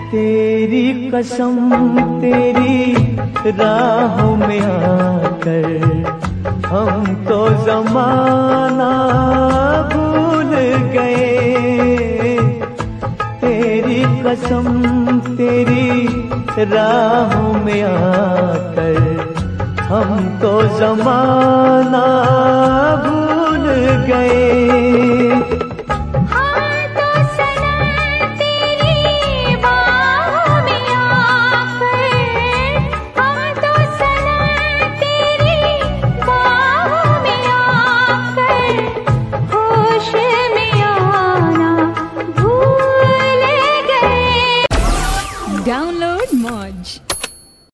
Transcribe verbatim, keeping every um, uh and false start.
तेरी कसम तेरी राहों में आकर हम तो जमाना भूल गए। तेरी कसम तेरी राहों में आकर हम तो जमाना